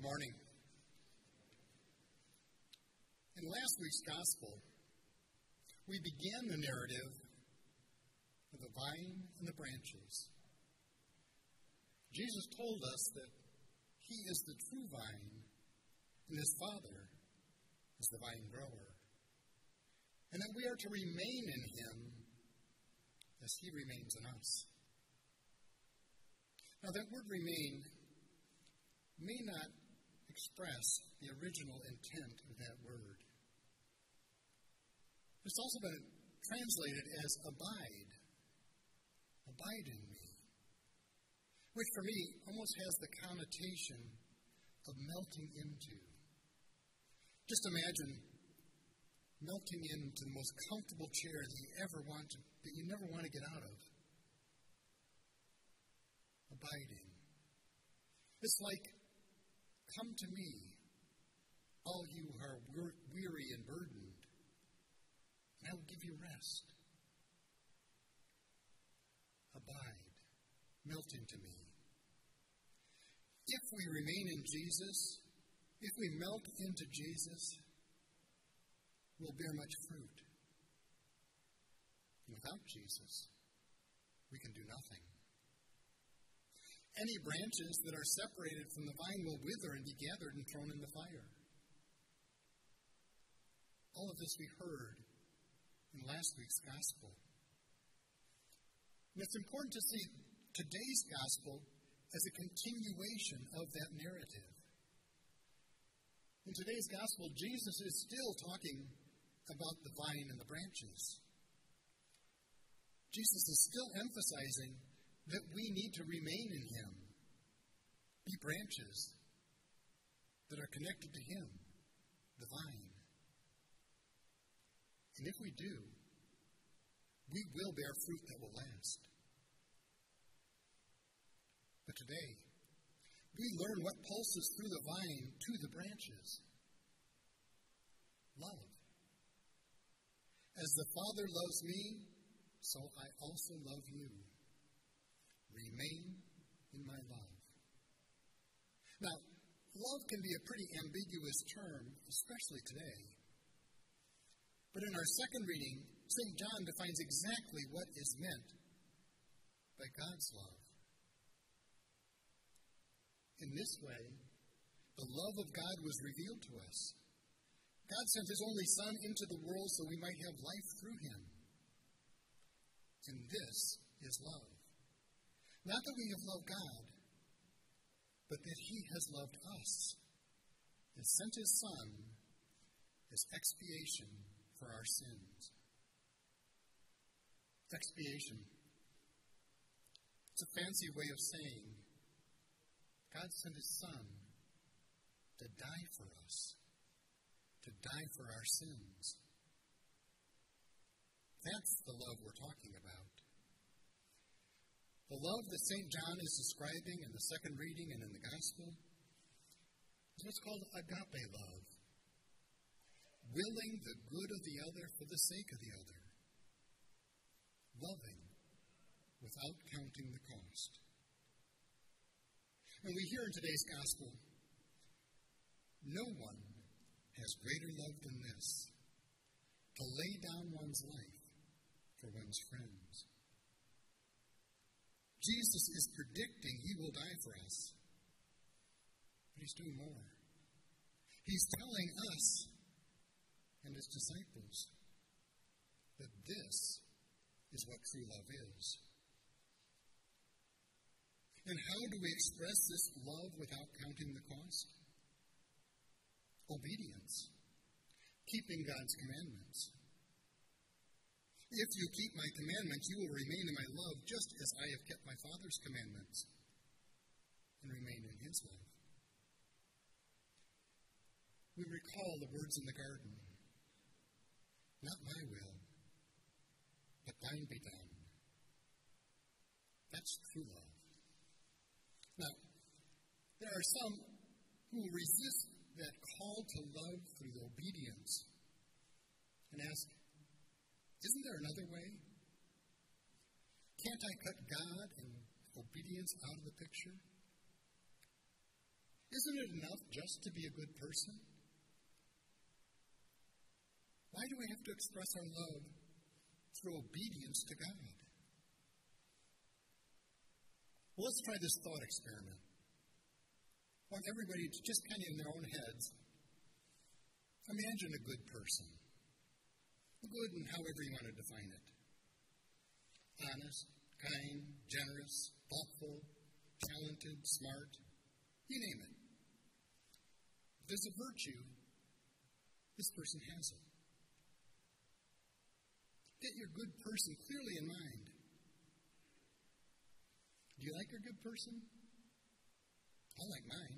morning. In last week's gospel, we began the narrative of the vine and the branches. Jesus told us that he is the true vine and his Father is the vine grower, and that we are to remain in him as he remains in us. Now, that word remain may not express the original intent of that word. It's also been translated as abide. Abide in me. Which for me almost has the connotation of melting into. Just imagine melting into the most comfortable chair that you never want to get out of. Abiding. It's like, come to me, all you who are weary and burdened, and I will give you rest. Abide. Melt into me. If we remain in Jesus, if we melt into Jesus, we'll bear much fruit. Without Jesus, we can do nothing. Any branches that are separated from the vine will wither and be gathered and thrown in the fire. All of this we heard in last week's gospel. And it's important to see today's gospel as a continuation of that narrative. In today's gospel, Jesus is still talking about the vine and the branches. Jesus is still emphasizing that we need to remain in him, be branches that are connected to him, the vine. And if we do, we will bear fruit that will last. But today, we learn what pulses through the vine to the branches. Love. As the Father loves me, so I also love you. Remain in my love. Now, love can be a pretty ambiguous term, especially today. But in our second reading, St. John defines exactly what is meant by God's love. In this way, the love of God was revealed to us. God sent his only Son into the world so we might have life through him. And this is love. Not that we have loved God, but that he has loved us and sent his Son as expiation for our sins. Expiation. It's a fancy way of saying God sent his Son to die for us, to die for our sins. That's the love we're talking about. The love that St. John is describing in the second reading and in the gospel is what's called agape love. Willing the good of the other for the sake of the other. Loving without counting the cost. And we hear in today's gospel, no one has greater love than this, to lay down one's life for one's friends. Jesus is predicting he will die for us. But he's doing more. He's telling us and his disciples that this is what true love is. And how do we express this love without counting the cost? Obedience. Keeping God's commandments. If you keep my commandments, you will remain in my love, just as I have kept my Father's commandments and remain in his love. We recall the words in the garden. Not my will, but thine be done. That's true love. Now, there are some who resist that call to love through obedience and ask, isn't there another way? Can't I cut God and obedience out of the picture? Isn't it enough just to be a good person? Why do we have to express our love through obedience to God? Well, let's try this thought experiment. I want everybody to just kind of in their own heads, imagine a good person. Good in however you want to define it. Honest, kind, generous, thoughtful, talented, smart, you name it. If there's a virtue, this person has it. Get your good person clearly in mind. Do you like your good person? I like mine.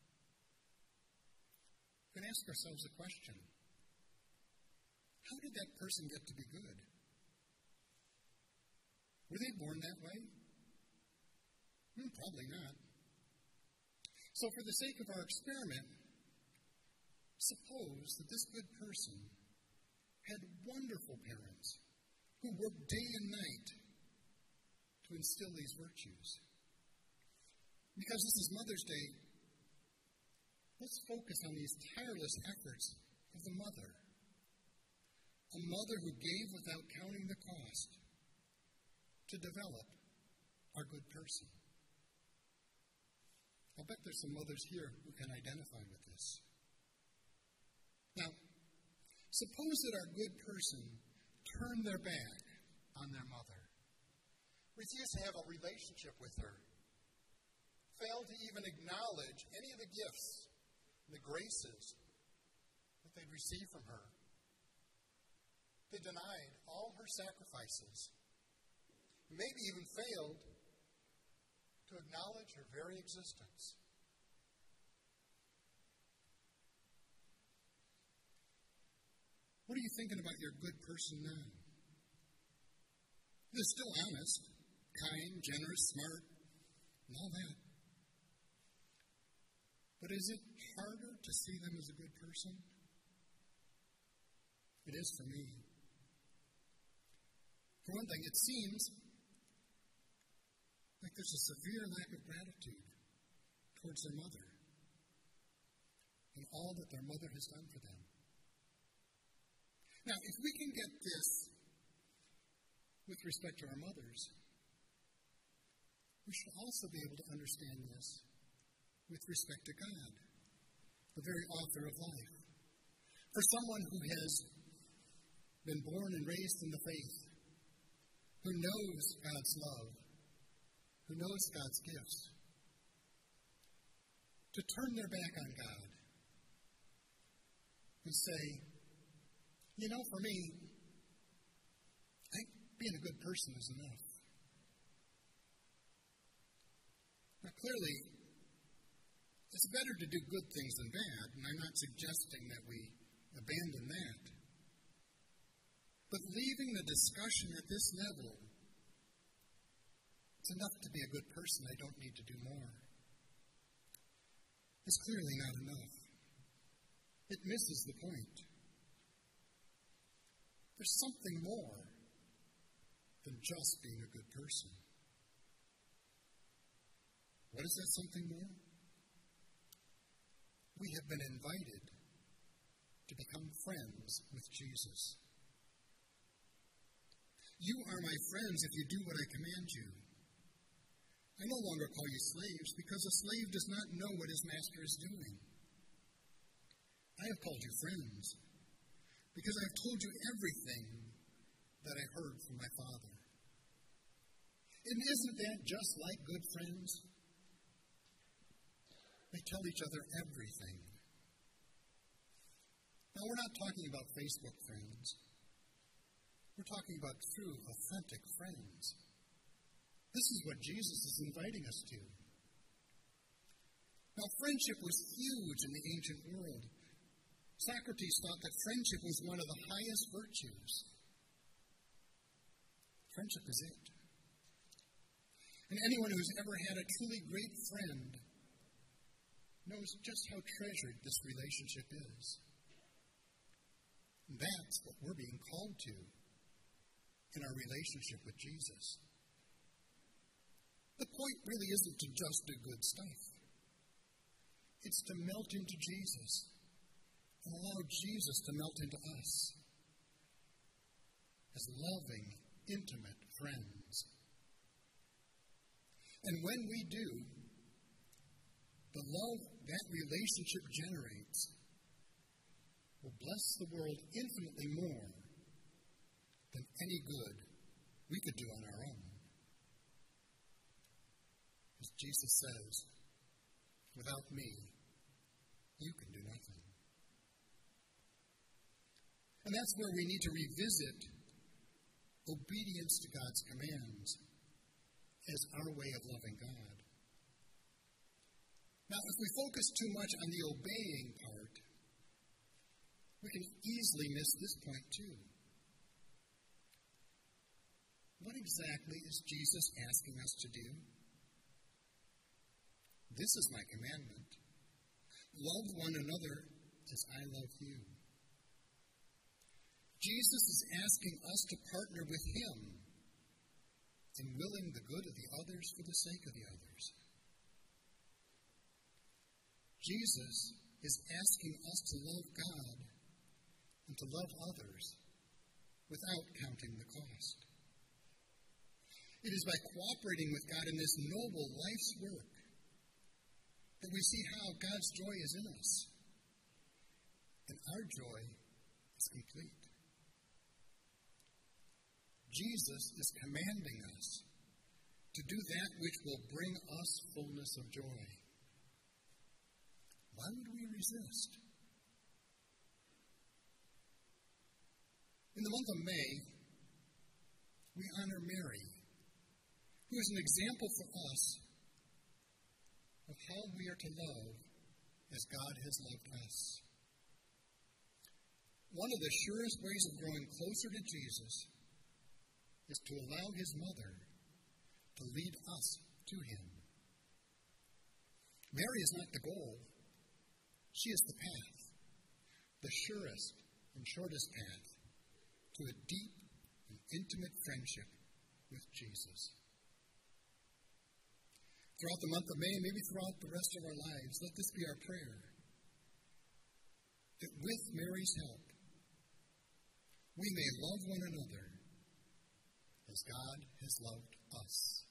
We can ask ourselves a question. How did that person get to be good? Were they born that way? Probably not. So for the sake of our experiment, suppose that this good person had wonderful parents who worked day and night to instill these virtues. Because this is Mother's Day, let's focus on these tireless efforts of the mother. A mother who gave without counting the cost to develop our good person. I'll bet there's some mothers here who can identify with this. Now, suppose that our good person turned their back on their mother, refused to have a relationship with her, failed to even acknowledge any of the gifts and the graces that they'd received from her. They denied all her sacrifices, maybe even failed to acknowledge her very existence. What are you thinking about your good person now? They're still honest, kind, generous, smart, and all that. But is it harder to see them as a good person? It is for me. For one thing, it seems like there's a severe lack of gratitude towards their mother and all that their mother has done for them. Now, if we can get this with respect to our mothers, we should also be able to understand this with respect to God, the very author of life. For someone who has been born and raised in the faith, who knows God's love, who knows God's gifts, to turn their back on God and say, for me, I think being a good person is enough. Now, clearly, it's better to do good things than bad, and I'm not suggesting that we abandon that. But leaving the discussion at this level, it's enough to be a good person. I don't need to do more. It's clearly not enough. It misses the point. There's something more than just being a good person. What is that something more? We have been invited to become friends with Jesus. You are my friends if you do what I command you. I no longer call you slaves because a slave does not know what his master is doing. I have called you friends because I have told you everything that I heard from my Father. And isn't that just like good friends? They tell each other everything. Now, we're not talking about Facebook friends. We're talking about true, authentic friends. This is what Jesus is inviting us to. Now, friendship was huge in the ancient world. Socrates thought that friendship was one of the highest virtues. Friendship is it. And anyone who's ever had a truly great friend knows just how treasured this relationship is. And that's what we're being called to in our relationship with Jesus. The point really isn't to just do good stuff. It's to melt into Jesus and allow Jesus to melt into us as loving, intimate friends. And when we do, the love that relationship generates will bless the world infinitely more than any good we could do on our own. As Jesus says, without me, you can do nothing. And that's where we need to revisit obedience to God's commands as our way of loving God. Now, if we focus too much on the obeying part, we can easily miss this point too. What exactly is Jesus asking us to do? This is my commandment. Love one another as I love you. Jesus is asking us to partner with him in willing the good of the others for the sake of the others. Jesus is asking us to love God and to love others without counting the cost. It is by cooperating with God in this noble life's work that we see how God's joy is in us, and our joy is complete. Jesus is commanding us to do that which will bring us fullness of joy. Why would we resist? In the month of May, we honor Mary, who is an example for us of how we are to love as God has loved us. One of the surest ways of growing closer to Jesus is to allow his mother to lead us to him. Mary is not the goal. She is the path, the surest and shortest path to a deep and intimate friendship with Jesus. Throughout the month of May, maybe throughout the rest of our lives, let this be our prayer, that with Mary's help, we may love one another as God has loved us.